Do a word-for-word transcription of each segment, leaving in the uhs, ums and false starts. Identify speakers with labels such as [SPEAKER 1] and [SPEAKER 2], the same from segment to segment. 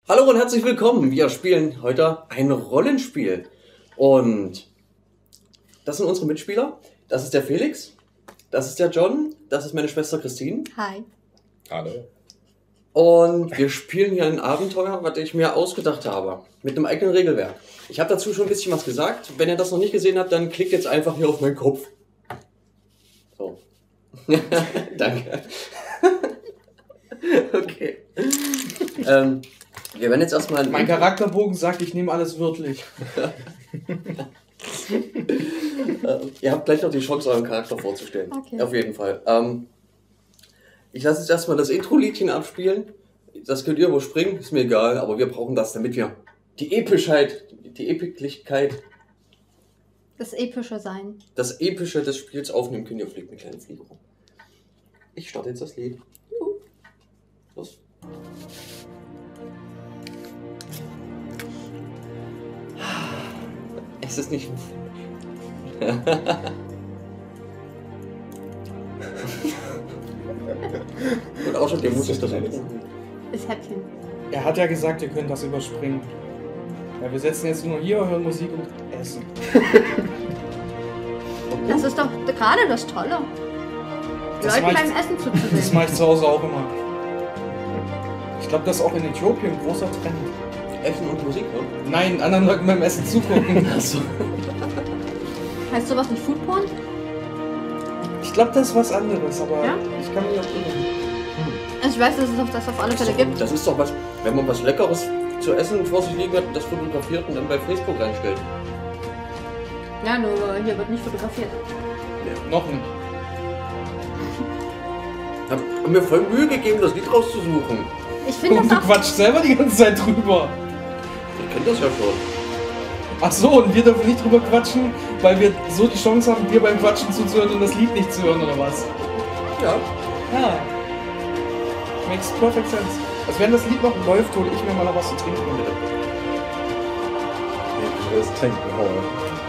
[SPEAKER 1] Hallo und herzlich willkommen. Wir spielen heute ein Rollenspiel. Und das sind unsere Mitspieler. Das ist der Felix, das ist der John, das ist meine Schwester Christine.
[SPEAKER 2] Hi.
[SPEAKER 3] Hallo.
[SPEAKER 1] Und wir spielen hier ein Abenteuer, was ich mir ausgedacht habe. Mit einem eigenen Regelwerk. Ich habe dazu schon ein bisschen was gesagt. Wenn ihr das noch nicht gesehen habt, dann klickt jetzt einfach hier auf meinen Kopf. So. Danke. Okay. ähm, wir werden jetzt erstmal...
[SPEAKER 4] Mein Charakterbogen sagt, ich nehme alles wörtlich.
[SPEAKER 1] ähm, ihr habt gleich noch die Chance, euren Charakter vorzustellen.
[SPEAKER 2] Okay.
[SPEAKER 1] Auf jeden Fall. Ähm, ich lasse jetzt erstmal das Intro-Liedchen abspielen. Das könnt ihr überspringen, ist mir egal, aber wir brauchen das, damit wir die Epischheit, die Epiglichkeit,
[SPEAKER 2] Das epische Sein.
[SPEAKER 1] das Epische des Spiels aufnehmen können. Ihr fliegt eine kleine Fliege rum. Ich starte jetzt das Lied. Juhu. Los. Es ist nicht... Und auch schon, der muss ich das
[SPEAKER 3] alles.
[SPEAKER 2] Das Häppchen.
[SPEAKER 4] Er hat ja gesagt, ihr könnt das überspringen. Ja, wir setzen jetzt nur hier, hören Musik und essen.
[SPEAKER 2] Das ist doch gerade das Tolle.
[SPEAKER 4] Das
[SPEAKER 2] Leuten
[SPEAKER 4] macht-
[SPEAKER 2] beim Essen
[SPEAKER 4] Das
[SPEAKER 2] zuzusehen.
[SPEAKER 4] mache ich zu Hause auch immer. Ich glaube, das ist auch in Äthiopien ein großer Trend.
[SPEAKER 1] Essen und Musik, ne?
[SPEAKER 4] Nein, anderen Leuten beim Essen zugucken.
[SPEAKER 1] Achso.
[SPEAKER 2] Heißt sowas nicht Foodporn?
[SPEAKER 4] Ich glaube, das ist was anderes, aber
[SPEAKER 2] Ja?
[SPEAKER 4] ich kann mir das irren.
[SPEAKER 2] Also ich weiß, dass es auf- das auf alle Fälle gibt.
[SPEAKER 1] Das ist doch was, wenn man was Leckeres zu essen vor sich liegen hat, das fotografiert und dann bei Facebook reinstellt.
[SPEAKER 2] Ja, nur hier wird nicht fotografiert.
[SPEAKER 4] Noch nicht.
[SPEAKER 1] Ich hab mir voll Mühe gegeben, das Lied rauszusuchen.
[SPEAKER 2] Ich finde
[SPEAKER 4] Und
[SPEAKER 2] das
[SPEAKER 4] du
[SPEAKER 2] auch...
[SPEAKER 4] quatschst selber die ganze Zeit drüber.
[SPEAKER 1] Ich kenn das ja schon.
[SPEAKER 4] Ach so, und wir dürfen nicht drüber quatschen, weil wir so die Chance haben, dir beim Quatschen zuzuhören und das Lied nicht zu hören, oder was?
[SPEAKER 1] Ja.
[SPEAKER 4] Ja. Makes perfect sense. Also wenn das Lied noch läuft, hole ich mir mal noch was zu trinken mit.
[SPEAKER 3] Das Trinken holen.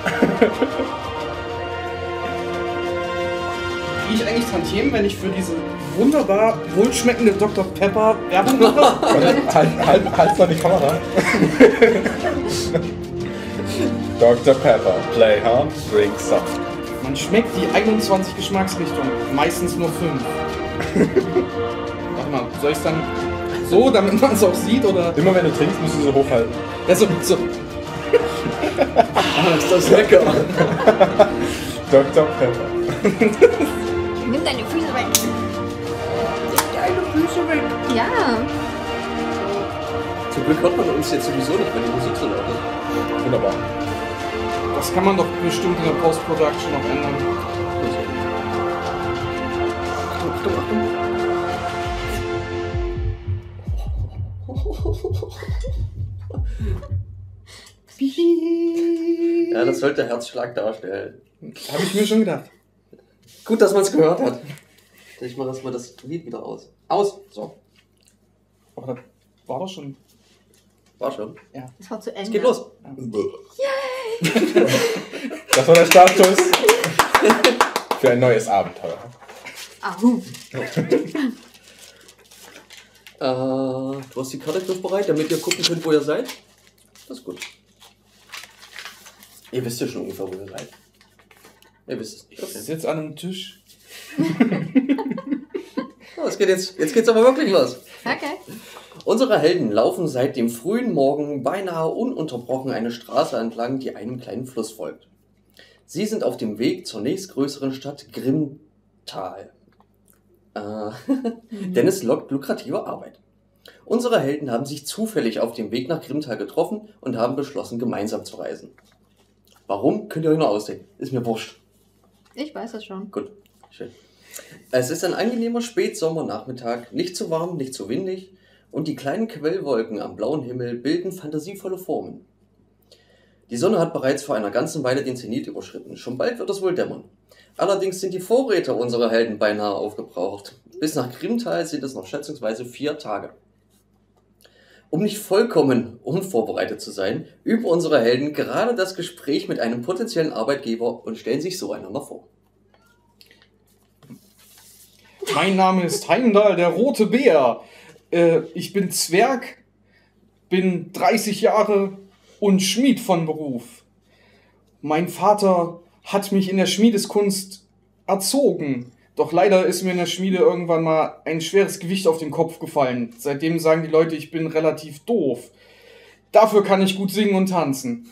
[SPEAKER 4] Kriege ich eigentlich Tantiemen, wenn ich für diese wunderbar wohlschmeckende Doktor Pepper Werbung mache?
[SPEAKER 3] Halt, halt, halt mal die Kamera. Doktor Pepper, play hard, drink soft.
[SPEAKER 4] Man schmeckt die einundzwanzig Geschmacksrichtungen, meistens nur fünf. Warte mal, soll ich es dann so, damit man es auch sieht, oder?
[SPEAKER 3] Immer wenn du trinkst, musst du so hochhalten.
[SPEAKER 4] Ja, so, so.
[SPEAKER 1] Ah, ist das lecker.
[SPEAKER 3] Doktor Pepper.
[SPEAKER 2] Nimm deine Füße weg.
[SPEAKER 1] Deine Füße weg.
[SPEAKER 2] Ja.
[SPEAKER 1] Zum Glück hört man uns jetzt sowieso nicht, weil die Musik so laut ist.
[SPEAKER 3] Wunderbar.
[SPEAKER 4] Das kann man doch bestimmt in der Post-Production noch ändern.
[SPEAKER 1] Achtung, Achtung, Achtung. Ja, das sollte Herzschlag darstellen.
[SPEAKER 4] Habe ich mir schon gedacht.
[SPEAKER 1] Gut, dass man es gehört hat. Ich mache erstmal das Lied wieder aus. Aus! So,
[SPEAKER 4] Aber das war doch schon.
[SPEAKER 1] war schon.
[SPEAKER 2] Das war zu Ende.
[SPEAKER 1] Es geht los.
[SPEAKER 3] Das war der Startschuss für ein neues Abenteuer.
[SPEAKER 2] Ahu.
[SPEAKER 1] Äh, du hast die Karte griffbereit, damit ihr gucken könnt, wo ihr seid. Das ist gut. Ihr wisst ja schon ungefähr, wo ihr seid. Ihr wisst es nicht.
[SPEAKER 4] Ich
[SPEAKER 1] Okay.
[SPEAKER 4] sitze an einem Tisch.
[SPEAKER 1] Oh, es geht jetzt, jetzt geht's aber wirklich los.
[SPEAKER 2] Okay.
[SPEAKER 1] Unsere Helden laufen seit dem frühen Morgen beinahe ununterbrochen eine Straße entlang, die einem kleinen Fluss folgt. Sie sind auf dem Weg zur nächstgrößeren Stadt Grimtal. Äh, denn es lockt lukrative Arbeit. Unsere Helden haben sich zufällig auf dem Weg nach Grimtal getroffen und haben beschlossen, gemeinsam zu reisen. Warum, könnt ihr euch noch ausdenken. Ist mir wurscht.
[SPEAKER 2] Ich weiß es schon.
[SPEAKER 1] Gut, schön. Es ist ein angenehmer Spätsommernachmittag, nicht zu warm, nicht zu windig, und die kleinen Quellwolken am blauen Himmel bilden fantasievolle Formen. Die Sonne hat bereits vor einer ganzen Weile den Zenit überschritten, schon bald wird es wohl dämmern. Allerdings sind die Vorräte unserer Helden beinahe aufgebraucht. Bis nach Grimtal sind es noch schätzungsweise vier Tage. Um nicht vollkommen unvorbereitet zu sein, üben unsere Helden gerade das Gespräch mit einem potenziellen Arbeitgeber und stellen sich so einander vor.
[SPEAKER 4] Mein Name ist Heimdall, der rote Bär. Äh, ich bin Zwerg bin dreißig Jahre und Schmied von Beruf. Mein Vater hat mich in der Schmiedeskunst erzogen. Doch leider ist mir in der Schmiede irgendwann mal ein schweres Gewicht auf den Kopf gefallen. Seitdem sagen die Leute, ich bin relativ doof. Dafür kann ich gut singen und tanzen.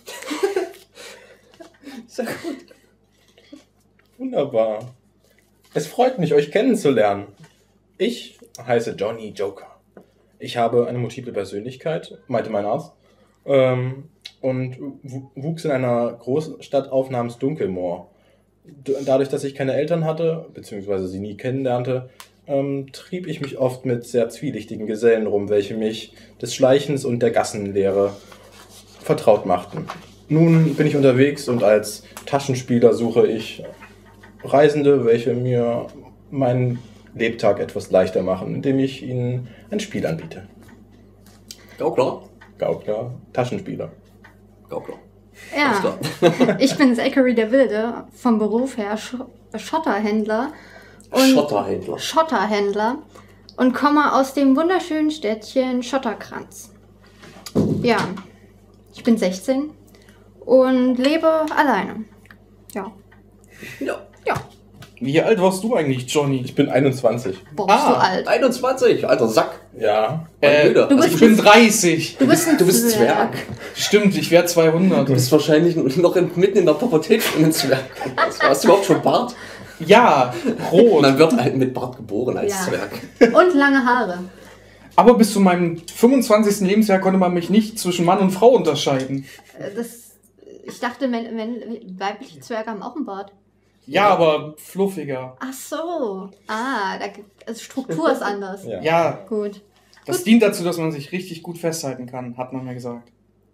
[SPEAKER 1] Sehr gut.
[SPEAKER 3] Wunderbar. Es freut mich, euch kennenzulernen. Ich heiße Johnny Joker. Ich habe eine multiple Persönlichkeit, meinte mein Arzt, ähm, und w- wuchs in einer Großstadt auf namens Dunkelmoor. D- Dadurch, dass ich keine Eltern hatte, beziehungsweise sie nie kennenlernte, ähm, trieb ich mich oft mit sehr zwielichtigen Gesellen rum, welche mich des Schleichens und der Gassenlehre vertraut machten. Nun bin ich unterwegs und als Taschenspieler suche ich Reisende, welche mir meinen Lebtag etwas leichter machen, indem ich ihnen ein Spiel anbiete.
[SPEAKER 1] Gaukler?
[SPEAKER 3] Gaukler, Taschenspieler.
[SPEAKER 1] Gaukler.
[SPEAKER 2] Ja, ich bin Zachary der Wilde, vom Beruf her Sch Schotterhändler. Und
[SPEAKER 1] Schotterhändler.
[SPEAKER 2] Schotterhändler und komme aus dem wunderschönen Städtchen Schotterkranz. Ja, ich bin sechzehn und lebe alleine. Ja.
[SPEAKER 1] Ja.
[SPEAKER 2] Ja.
[SPEAKER 4] Wie alt warst du eigentlich, Johnny?
[SPEAKER 3] Ich bin einundzwanzig.
[SPEAKER 2] Boah, bist
[SPEAKER 4] Ah.
[SPEAKER 2] du alt.
[SPEAKER 1] einundzwanzig, alter Sack.
[SPEAKER 3] Ja.
[SPEAKER 1] Mein
[SPEAKER 4] Äh,
[SPEAKER 1] Bruder.
[SPEAKER 2] du bist-
[SPEAKER 4] Also ich bin dreißig.
[SPEAKER 2] Du bist ein
[SPEAKER 1] Du bist Zwerg.
[SPEAKER 4] Stimmt, ich werde zweihundert.
[SPEAKER 1] Du bist wahrscheinlich noch in, mitten in der Pubertät schon ein Zwerg. Hast du überhaupt schon Bart?
[SPEAKER 4] Ja, rot.
[SPEAKER 1] Man wird halt mit Bart geboren als
[SPEAKER 2] Ja.
[SPEAKER 1] Zwerg.
[SPEAKER 2] Und lange Haare.
[SPEAKER 4] Aber bis zu meinem fünfundzwanzigsten Lebensjahr konnte man mich nicht zwischen Mann und Frau unterscheiden.
[SPEAKER 2] Äh, Das, ich dachte, men- men- weibliche Zwerge haben auch einen Bart.
[SPEAKER 4] Ja, aber fluffiger.
[SPEAKER 2] Ach so. Ah, da gibt, also Struktur ist anders.
[SPEAKER 3] Ja.
[SPEAKER 4] Ja,
[SPEAKER 2] Gut.
[SPEAKER 4] das dient dazu, dass man sich richtig gut festhalten kann, hat man mir gesagt.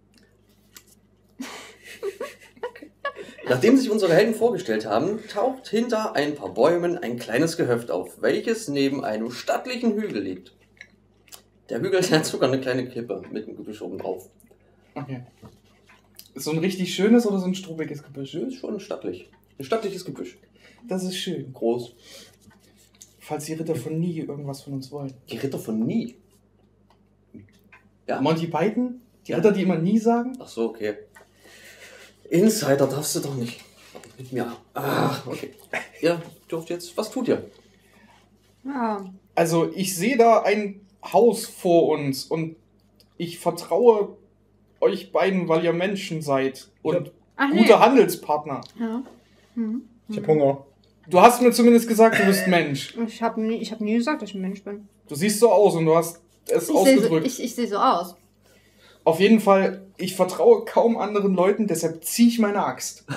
[SPEAKER 1] Nachdem sich unsere Helden vorgestellt haben, taucht hinter ein paar Bäumen ein kleines Gehöft auf, welches neben einem stattlichen Hügel liegt. Der Hügel hat sogar eine kleine Klippe mit einem Gebüsch oben drauf.
[SPEAKER 4] Okay. Ist so ein richtig schönes oder so ein strubiges Gebüsch?
[SPEAKER 1] Das ist schon stattlich. Ein stattliches Gebüsch.
[SPEAKER 4] Das ist schön.
[SPEAKER 1] Groß.
[SPEAKER 4] Falls die Ritter von nie irgendwas von uns wollen.
[SPEAKER 1] Die Ritter von Nie. Ja.
[SPEAKER 4] Monty Python? Die
[SPEAKER 1] Ja.
[SPEAKER 4] Ritter, die immer nie sagen?
[SPEAKER 1] Ach so, okay. Insider darfst du doch nicht. Mit mir. Ah, okay. Ihr dürft jetzt. Was tut ihr?
[SPEAKER 2] Ja.
[SPEAKER 4] Also, ich sehe da ein Haus vor uns und ich vertraue euch beiden, weil ihr Menschen seid und
[SPEAKER 2] Ach
[SPEAKER 4] gute
[SPEAKER 2] nee.
[SPEAKER 4] Handelspartner.
[SPEAKER 2] Ja. Hm.
[SPEAKER 3] Ich hab Hunger.
[SPEAKER 4] Du hast mir zumindest gesagt, du bist Mensch.
[SPEAKER 2] Ich habe nie, ich hab nie gesagt, dass ich ein Mensch bin.
[SPEAKER 4] Du siehst so aus und du hast es
[SPEAKER 2] Ich sehe so,
[SPEAKER 4] ausgedrückt.
[SPEAKER 2] ich, ich seh so aus.
[SPEAKER 4] Auf jeden Fall, ich vertraue kaum anderen Leuten, deshalb ziehe ich meine Axt.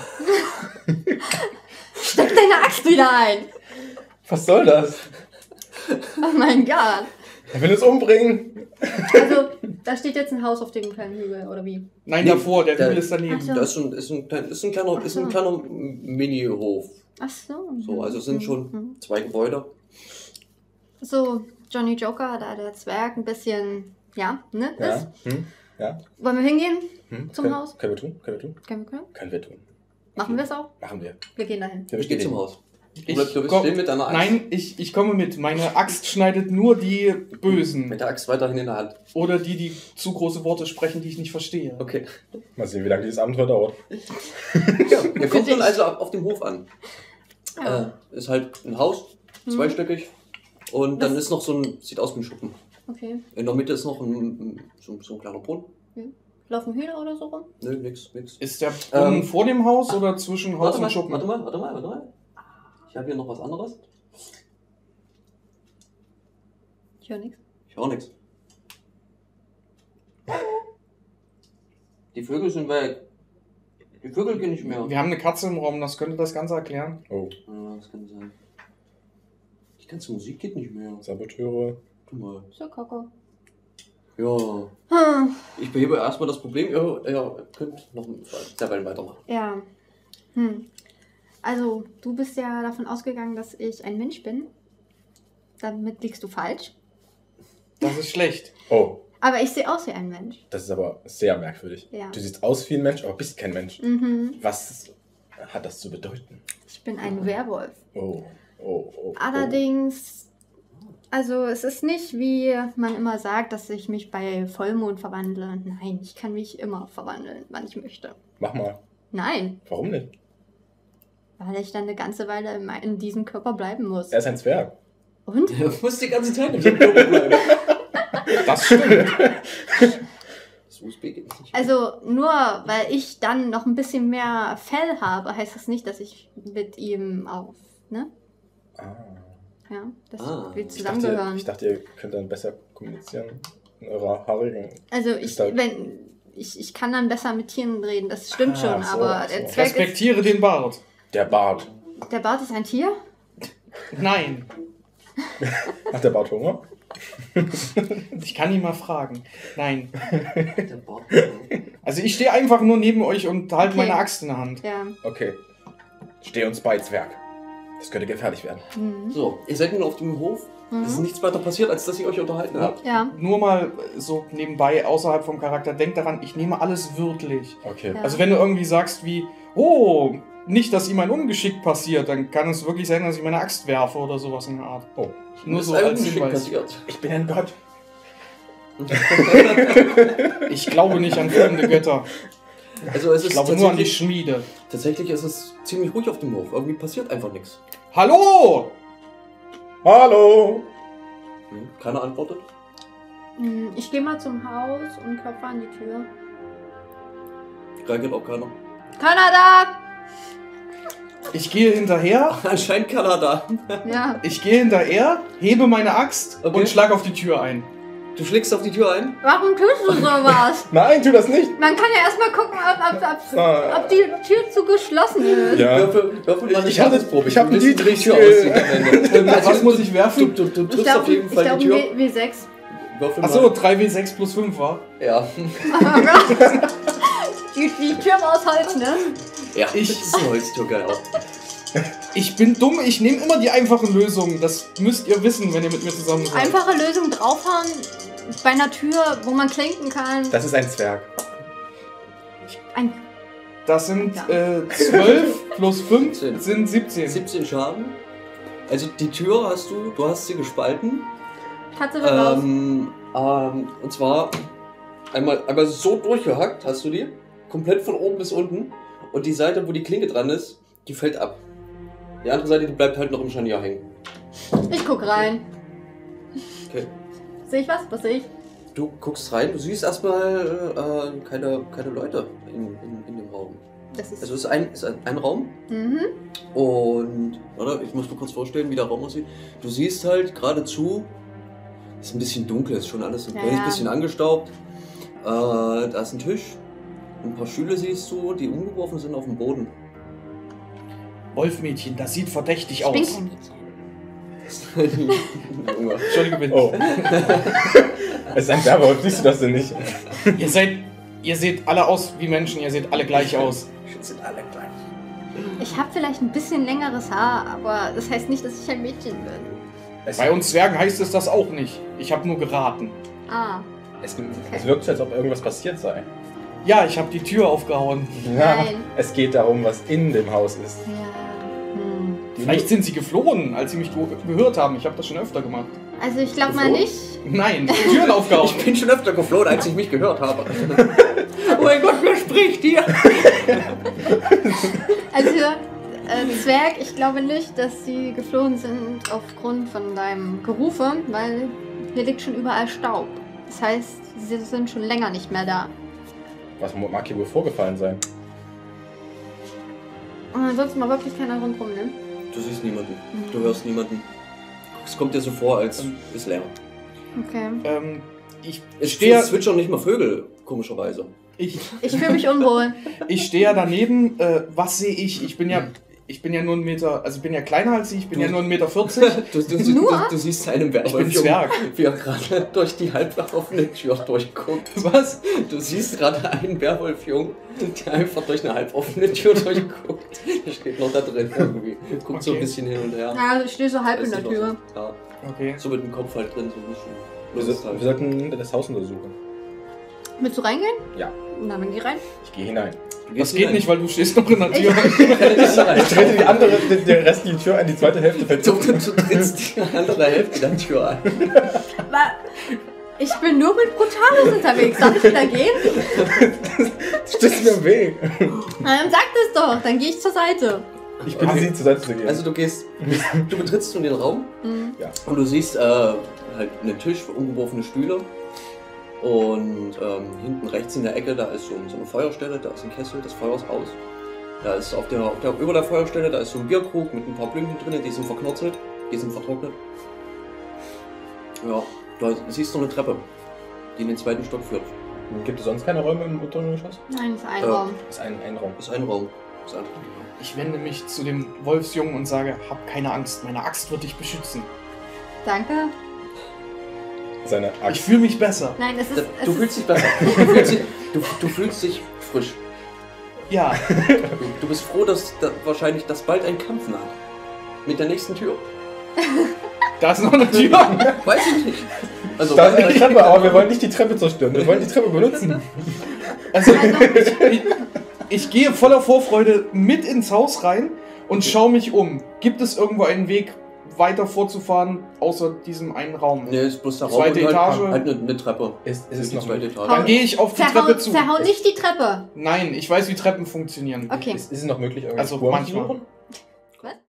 [SPEAKER 2] Steck deine Axt wieder ein.
[SPEAKER 3] Was soll das?
[SPEAKER 2] Oh mein Gott.
[SPEAKER 3] Er will uns umbringen.
[SPEAKER 2] Also, da steht jetzt ein Haus auf dem kleinen Hügel, oder wie?
[SPEAKER 4] Nein,
[SPEAKER 1] Nee,
[SPEAKER 4] davor, der
[SPEAKER 1] der-
[SPEAKER 4] Hügel ist daneben.
[SPEAKER 2] Ach so.
[SPEAKER 1] Das ist ein, ist ein, klein- ist ein kleiner, ist ein
[SPEAKER 2] Ach so.
[SPEAKER 1] kleiner Mini-Hof.
[SPEAKER 2] Ach so.
[SPEAKER 1] So, also es sind
[SPEAKER 2] Mhm.
[SPEAKER 1] schon zwei Gebäude.
[SPEAKER 2] So, Johnny Joker, da der Zwerg, ein bisschen, ja, ne? Ist.
[SPEAKER 3] Ja. Hm? Ja.
[SPEAKER 2] Wollen wir hingehen
[SPEAKER 3] Hm?
[SPEAKER 2] zum
[SPEAKER 3] können,
[SPEAKER 2] Haus?
[SPEAKER 3] Können wir tun? Können wir tun?
[SPEAKER 2] Können wir, können?
[SPEAKER 3] Können wir tun.
[SPEAKER 2] Machen wir es auch?
[SPEAKER 3] Machen wir.
[SPEAKER 2] Wir gehen dahin.
[SPEAKER 3] wir
[SPEAKER 1] Ich gehe zum
[SPEAKER 3] gehen.
[SPEAKER 1] Haus. Du
[SPEAKER 4] Ich
[SPEAKER 1] bleibst, du bist
[SPEAKER 4] komm-
[SPEAKER 1] still mit deiner Axt.
[SPEAKER 4] Nein, ich, ich komme mit. Meine Axt schneidet nur die Bösen.
[SPEAKER 1] Mit der Axt weiterhin in der Hand.
[SPEAKER 4] Oder die, die zu große Worte sprechen, die ich nicht verstehe.
[SPEAKER 1] Okay.
[SPEAKER 3] Mal sehen, wie lange dieses Abenteuer dauert.
[SPEAKER 1] Ja, wir kommen dann also auf dem Hof an.
[SPEAKER 2] Ja.
[SPEAKER 1] Äh, ist halt ein Haus, zweistöckig. Und dann
[SPEAKER 2] Das-
[SPEAKER 1] ist noch so ein, sieht aus wie ein Schuppen.
[SPEAKER 2] Okay.
[SPEAKER 1] In der Mitte ist noch ein, ein, so, so ein kleiner Brunnen.
[SPEAKER 2] Laufen Hühner oder so rum?
[SPEAKER 1] Nö, nix, nix.
[SPEAKER 4] Ist der Brunnen
[SPEAKER 1] Ähm,
[SPEAKER 4] vor dem Haus oder zwischen Haus
[SPEAKER 1] Warte
[SPEAKER 4] und
[SPEAKER 1] mal,
[SPEAKER 4] Schuppen?
[SPEAKER 1] warte mal, warte mal, warte mal. Ich habe hier noch was anderes.
[SPEAKER 2] Ich höre nichts.
[SPEAKER 1] Ich höre nichts. Die Vögel sind weg. Die Vögel gehen nicht mehr.
[SPEAKER 4] Wir haben eine Katze im Raum, das könnte das Ganze erklären.
[SPEAKER 3] Oh,
[SPEAKER 1] Ja, das kann sein. Die ganze Musik geht nicht mehr.
[SPEAKER 3] Saboteure.
[SPEAKER 1] Guck mal.
[SPEAKER 2] So, Koko.
[SPEAKER 1] Ja.
[SPEAKER 2] Hm.
[SPEAKER 1] Ich behebe erstmal das Problem. Ihr, ihr könnt noch derweil weitermachen.
[SPEAKER 2] Ja. Hm. Also, du bist ja davon ausgegangen, dass ich ein Mensch bin. Damit liegst du falsch.
[SPEAKER 4] Das ist schlecht.
[SPEAKER 3] Oh,
[SPEAKER 2] Aber ich sehe aus wie ein Mensch.
[SPEAKER 3] das ist aber sehr merkwürdig.
[SPEAKER 2] Ja.
[SPEAKER 3] Du siehst aus wie ein Mensch, aber bist kein Mensch.
[SPEAKER 2] Mhm.
[SPEAKER 3] Was hat das zu bedeuten?
[SPEAKER 2] Ich bin ein Werwolf.
[SPEAKER 3] Oh, oh, oh.
[SPEAKER 2] Allerdings Also es ist nicht, wie man immer sagt, dass ich mich bei Vollmond verwandle. Nein, ich kann mich immer verwandeln, wann ich möchte.
[SPEAKER 3] Mach mal.
[SPEAKER 2] Nein,
[SPEAKER 3] Warum nicht?
[SPEAKER 2] weil ich dann eine ganze Weile in, mein- in diesem Körper bleiben muss.
[SPEAKER 3] Er ist ein Zwerg.
[SPEAKER 2] Und?
[SPEAKER 1] Du musst die ganze Zeit in diesem Körper bleiben.
[SPEAKER 4] Das stimmt.
[SPEAKER 1] Das U S B geht nicht.
[SPEAKER 2] Also nur weil ich dann noch ein bisschen mehr Fell habe, heißt das nicht, dass ich mit ihm auf, ne?
[SPEAKER 3] Ah.
[SPEAKER 2] Ja, dass
[SPEAKER 1] Ah.
[SPEAKER 2] wir
[SPEAKER 3] Ich dachte,
[SPEAKER 2] zusammengehören.
[SPEAKER 3] ich dachte, ihr könnt dann besser kommunizieren in eurer haarigen.
[SPEAKER 2] Also ich,
[SPEAKER 3] Ist da-
[SPEAKER 2] wenn, ich, ich kann dann besser mit Tieren reden, das stimmt
[SPEAKER 3] Ah,
[SPEAKER 2] schon,
[SPEAKER 3] so,
[SPEAKER 2] aber
[SPEAKER 3] so.
[SPEAKER 2] der Zweck ist,
[SPEAKER 4] Respektiere den Bart.
[SPEAKER 3] Der Bart.
[SPEAKER 2] der Bart ist ein Tier?
[SPEAKER 4] Nein.
[SPEAKER 3] Hat der Bart Hunger?
[SPEAKER 4] Ich kann ihn mal fragen. Nein.
[SPEAKER 1] Der Bart.
[SPEAKER 4] Also ich stehe einfach nur neben euch und halte
[SPEAKER 2] Okay.
[SPEAKER 4] meine Axt in der Hand.
[SPEAKER 2] Ja.
[SPEAKER 3] Okay. Steh uns bei, Zwerg. Das könnte gefährlich werden.
[SPEAKER 2] Mhm.
[SPEAKER 1] So, ihr seid nun auf dem Hof. Es ist
[SPEAKER 2] Mhm.
[SPEAKER 1] nichts weiter passiert, als dass ihr euch unterhalten habt.
[SPEAKER 2] Ja.
[SPEAKER 4] Nur mal so nebenbei, außerhalb vom Charakter, denk daran, ich nehme alles wörtlich.
[SPEAKER 3] Okay.
[SPEAKER 2] Ja.
[SPEAKER 4] Also wenn du irgendwie sagst wie, oh, nicht, dass ihm ein Ungeschick passiert, dann kann es wirklich sein, dass ich meine Axt werfe oder sowas in der Art.
[SPEAKER 3] Oh.
[SPEAKER 4] Nur
[SPEAKER 1] Es
[SPEAKER 4] so
[SPEAKER 1] ist ein
[SPEAKER 4] als
[SPEAKER 1] Ungeschick
[SPEAKER 4] Hinweis.
[SPEAKER 1] passiert.
[SPEAKER 3] Ich bin ein Gott.
[SPEAKER 4] Ich glaube nicht an fremde Götter.
[SPEAKER 1] Also es
[SPEAKER 4] Ich
[SPEAKER 1] ist
[SPEAKER 4] glaube nur an die
[SPEAKER 1] tatsächlich,
[SPEAKER 4] Schmiede.
[SPEAKER 1] tatsächlich ist es ziemlich ruhig auf dem Hof. Irgendwie passiert einfach nichts.
[SPEAKER 4] Hallo!
[SPEAKER 3] Hallo!
[SPEAKER 1] Hm, Keiner antwortet.
[SPEAKER 2] Mhm. Ich gehe mal zum Haus und klopfe an die Tür.
[SPEAKER 1] Reagiert auch keiner.
[SPEAKER 2] Keiner da!
[SPEAKER 4] Ich gehe hinterher,
[SPEAKER 1] Anscheinend keiner da.
[SPEAKER 2] Ja.
[SPEAKER 4] ich gehe hinterher, hebe meine Axt
[SPEAKER 1] Okay.
[SPEAKER 4] und schlage auf die Tür ein.
[SPEAKER 1] Du schlägst auf die Tür ein.
[SPEAKER 2] Warum tust du sowas?
[SPEAKER 3] Nein, tu das nicht!
[SPEAKER 2] Man kann ja erstmal gucken, ob, ob, ob,
[SPEAKER 3] Ah.
[SPEAKER 2] ob die Tür zu geschlossen ist.
[SPEAKER 3] Ja.
[SPEAKER 1] Würfel, würfel mal eine
[SPEAKER 3] Ich hab-
[SPEAKER 1] Schadensprobe.
[SPEAKER 3] ich hab
[SPEAKER 1] Wir
[SPEAKER 3] ein
[SPEAKER 1] wissen, wie die
[SPEAKER 3] niedriges
[SPEAKER 1] Tür
[SPEAKER 3] Skill.
[SPEAKER 1] aussieht am Ende.
[SPEAKER 4] Ähm, was muss ich
[SPEAKER 1] Du,
[SPEAKER 4] werfen?
[SPEAKER 1] du, du
[SPEAKER 2] Ich
[SPEAKER 1] triffst
[SPEAKER 2] glaube,
[SPEAKER 1] auf jeden
[SPEAKER 2] ich
[SPEAKER 1] Fall
[SPEAKER 2] glaub,
[SPEAKER 1] die Tür.
[SPEAKER 2] ein W sechs.
[SPEAKER 1] Würfel mal.
[SPEAKER 4] Achso, drei W sechs plus fünf war.
[SPEAKER 1] Ja.
[SPEAKER 2] Oh Gott. Die, die Tür war aus Holz, ne?
[SPEAKER 1] Ja,
[SPEAKER 4] Ich-
[SPEAKER 1] das ist eine Holztür, geil auch.
[SPEAKER 4] Ich bin dumm, ich nehme immer die einfachen Lösungen. Das müsst ihr wissen, wenn ihr mit mir zusammen seid.
[SPEAKER 2] Einfache Lösung draufhauen bei einer Tür, wo man klinken kann.
[SPEAKER 3] Das ist ein Zwerg.
[SPEAKER 2] Ein,
[SPEAKER 4] Das sind
[SPEAKER 2] Ja.
[SPEAKER 4] äh, zwölf plus fünf
[SPEAKER 1] siebzehn.
[SPEAKER 4] sind siebzehn.
[SPEAKER 1] siebzehn Schaden. Also die Tür hast du, du hast sie gespalten.
[SPEAKER 2] Katze will raus.
[SPEAKER 1] Ähm, ähm, und zwar einmal, einmal so durchgehackt hast du die. Komplett von oben bis unten. Und die Seite, wo die Klinke dran ist, die fällt ab. Die andere Seite, die bleibt halt noch im Scharnier hängen.
[SPEAKER 2] Ich guck rein.
[SPEAKER 1] Okay.
[SPEAKER 2] Sehe ich was? Was sehe ich?
[SPEAKER 1] Du guckst rein, du siehst erstmal äh, keine, keine Leute in, in, in dem Raum.
[SPEAKER 2] Das ist.
[SPEAKER 1] Also es ist ein, es ist ein, ein Raum
[SPEAKER 2] Mhm.
[SPEAKER 1] und, oder? Ich muss mir kurz vorstellen, wie der Raum aussieht. Du siehst halt geradezu, ist ein bisschen dunkel, ist schon alles ein
[SPEAKER 2] Ja,
[SPEAKER 1] kleines
[SPEAKER 2] ja.
[SPEAKER 1] bisschen angestaubt. Äh, da ist ein Tisch, ein paar Stühle siehst du, die umgeworfen sind auf dem Boden.
[SPEAKER 4] Wolfmädchen, das sieht verdächtig
[SPEAKER 2] Ich bin
[SPEAKER 4] aus.
[SPEAKER 2] kein Mädchen.
[SPEAKER 1] Junge.
[SPEAKER 4] Entschuldige bitte.
[SPEAKER 3] Oh. Es ist ein Werwolf, siehst du das denn nicht?
[SPEAKER 4] Ihr seid, ihr seht alle aus wie Menschen, ihr seht alle gleich aus.
[SPEAKER 1] Sind alle gleich.
[SPEAKER 2] Ich habe vielleicht ein bisschen längeres Haar, aber das heißt nicht, dass ich ein Mädchen bin.
[SPEAKER 3] Es,
[SPEAKER 4] Bei uns Zwergen heißt es das auch nicht. Ich habe nur geraten.
[SPEAKER 2] Ah.
[SPEAKER 3] es, es wirkt so, als ob irgendwas passiert sei.
[SPEAKER 4] Ja, ich habe die Tür aufgehauen.
[SPEAKER 3] Ja,
[SPEAKER 2] Nein.
[SPEAKER 3] es geht darum, was in dem Haus ist.
[SPEAKER 2] Ja. Hm.
[SPEAKER 4] Vielleicht sind sie geflohen, als sie mich ge- gehört haben. Ich habe das schon öfter gemacht.
[SPEAKER 2] Also ich glaube mal
[SPEAKER 1] Geflohen?
[SPEAKER 2] nicht.
[SPEAKER 4] Nein, Türen aufgehauen.
[SPEAKER 1] Ich bin schon öfter geflohen, als ich mich gehört habe. Oh mein Gott, wer spricht hier?
[SPEAKER 2] Also, äh, Zwerg, ich glaube nicht, dass sie geflohen sind aufgrund von deinem Gerufe, weil hier liegt schon überall Staub. Das heißt, sie sind schon länger nicht mehr da.
[SPEAKER 3] Was mag hier wohl vorgefallen sein?
[SPEAKER 2] Und ansonsten mal wirklich keiner rundherum, ne?
[SPEAKER 1] Du siehst niemanden, du hörst niemanden. Es kommt dir so vor, als ist leer.
[SPEAKER 2] Okay.
[SPEAKER 4] ähm, ich
[SPEAKER 1] Es
[SPEAKER 4] stehe
[SPEAKER 1] zwitschern nicht mal Vögel, komischerweise.
[SPEAKER 4] ich,
[SPEAKER 2] Ich fühle mich unwohl.
[SPEAKER 4] ich stehe ja daneben. Äh, was sehe ich? Ich bin ja, ich bin ja nur ein Meter, also ich bin ja kleiner als sie. Ich bin
[SPEAKER 1] Du-
[SPEAKER 4] ja nur ein Meter vierzig.
[SPEAKER 1] Du, du, du,
[SPEAKER 2] Nur?
[SPEAKER 1] du, du siehst einen
[SPEAKER 4] Ich bin
[SPEAKER 1] Werwolf,
[SPEAKER 4] Zwerg.
[SPEAKER 1] wie er gerade durch die halb offene Tür durchguckt.
[SPEAKER 4] Was?
[SPEAKER 1] Du siehst gerade einen Werwolf-Jungen, der einfach durch eine halb offene Tür durchguckt. Der steht noch da drin irgendwie. Guckt so ein
[SPEAKER 4] Okay.
[SPEAKER 1] bisschen hin und her.
[SPEAKER 2] Ja, also ich stehe so halb in
[SPEAKER 1] Weiß
[SPEAKER 2] der
[SPEAKER 1] nicht, was
[SPEAKER 2] Tür.
[SPEAKER 1] er- Ja,
[SPEAKER 4] Okay.
[SPEAKER 1] so mit dem Kopf halt drin, so ein bisschen.
[SPEAKER 3] Wir,
[SPEAKER 1] Das ist
[SPEAKER 3] so,
[SPEAKER 1] halt-
[SPEAKER 3] wir sollten das Haus untersuchen.
[SPEAKER 2] Willst du reingehen?
[SPEAKER 3] Ja.
[SPEAKER 2] Na, dann geh rein.
[SPEAKER 3] Ich gehe hinein.
[SPEAKER 4] Das geht nicht, weil du stehst noch in der Tür.
[SPEAKER 3] Ich trete die andere, die, die restliche Tür an, die zweite Hälfte fällt
[SPEAKER 1] Du, du, du trittst die andere Hälfte der Tür an.
[SPEAKER 2] Aber ich bin nur mit Brutalis unterwegs. Darf ich wieder gehen?
[SPEAKER 3] Du stehst mir im Weg.
[SPEAKER 2] Na, dann sag das doch. Dann gehe ich zur Seite.
[SPEAKER 3] Ich bitte Sie, zur Seite zu gehen.
[SPEAKER 1] Also du gehst, du betrittst nun den Raum
[SPEAKER 2] Mhm.
[SPEAKER 3] ja.
[SPEAKER 1] und du siehst äh, halt einen Tisch, umgeworfene Stühle und ähm, hinten rechts in der Ecke, da ist so, so eine Feuerstelle, da ist ein Kessel, das Feuer ist aus. Da ist auf der, auf der, über der Feuerstelle, da ist so ein Bierkrug mit ein paar Blümchen drin, die sind verknorzelt, die sind vertrocknet. Ja, da siehst du eine Treppe, die in den zweiten Stock führt.
[SPEAKER 3] Gibt es sonst keine Räume im unteren Geschoss?
[SPEAKER 2] Nein, das ist ein
[SPEAKER 1] Äh,
[SPEAKER 2] Raum.
[SPEAKER 3] Das ist ein, ein Raum.
[SPEAKER 1] Das ist ein Raum. Das ist ein Raum.
[SPEAKER 4] Ich wende mich zu dem Wolfsjungen und sage, hab keine Angst, meine Axt wird dich beschützen.
[SPEAKER 2] Danke.
[SPEAKER 3] Seine
[SPEAKER 4] Ich
[SPEAKER 3] Axt.
[SPEAKER 4] fühle mich besser.
[SPEAKER 2] Nein, es ist. Es
[SPEAKER 1] Du
[SPEAKER 2] ist
[SPEAKER 1] fühlst dich besser. Du fühlst dich, du, du fühlst dich frisch.
[SPEAKER 4] Ja,
[SPEAKER 1] Du, du bist froh, dass da wahrscheinlich das bald ein Kampf naht. Mit der nächsten Tür.
[SPEAKER 4] da ist noch eine Tür.
[SPEAKER 1] Weiß ich nicht. Also,
[SPEAKER 3] Da ist eine Treppe, aber wir wollen nicht die Treppe zerstören. Wir wollen die Treppe benutzen.
[SPEAKER 4] Also, ich, ich, ich gehe voller Vorfreude mit ins Haus rein und schaue mich um. Gibt es irgendwo einen Weg, weiter vorzufahren, außer diesem einen Raum?
[SPEAKER 1] Nee, ist bloß der Raum
[SPEAKER 4] Zweite
[SPEAKER 1] und halt,
[SPEAKER 4] Etage?
[SPEAKER 1] halt eine, eine Treppe.
[SPEAKER 3] Ist, ist es
[SPEAKER 1] die
[SPEAKER 3] noch
[SPEAKER 1] zweite
[SPEAKER 3] möglich?
[SPEAKER 1] Etage.
[SPEAKER 4] Dann gehe ich auf die
[SPEAKER 2] Zerhau,
[SPEAKER 4] Treppe zu.
[SPEAKER 2] zerhau nicht die Treppe.
[SPEAKER 4] Nein, ich weiß, wie Treppen funktionieren.
[SPEAKER 2] Okay.
[SPEAKER 3] Ist, ist es noch möglich, irgendwie
[SPEAKER 4] Also
[SPEAKER 3] Spuren zu
[SPEAKER 4] manchmal.
[SPEAKER 3] suchen?